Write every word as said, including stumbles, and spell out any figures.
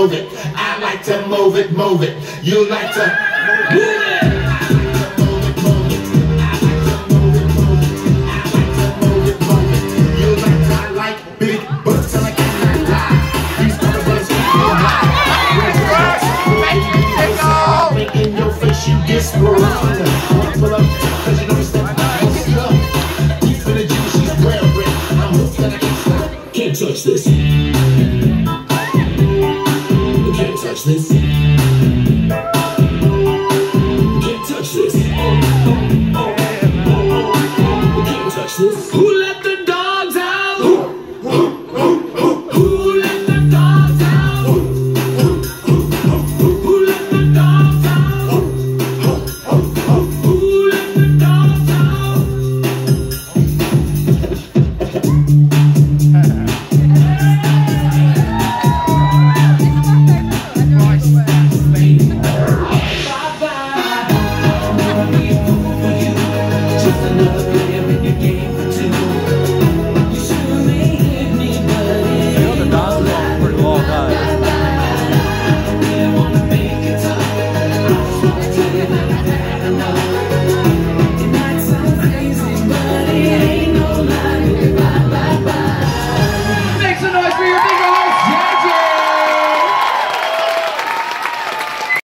move it. I like to move it, move it. You like to move it. Can't touch this. You can't touch this. You can't touch this. You can't touch this. Who let the dogs out? Who let the dogs out? Who let the dogs out? Who let the dogs out? Just another